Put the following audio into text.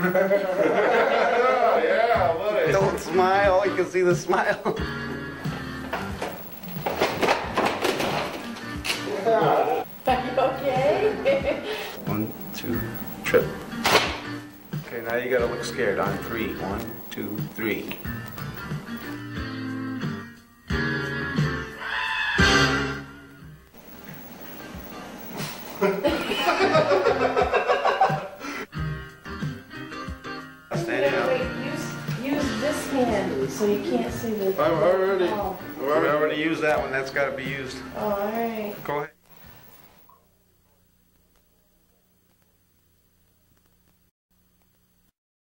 Yeah, buddy. Don't smile, you can see the smile. Are you okay? 1, 2, trip. Okay, now you gotta look scared on 3. 1, 2, 3. Standing up. Wait, use this hand so you can't see the... I've already We already used that one, that's gotta be used. Oh, all right. Go ahead.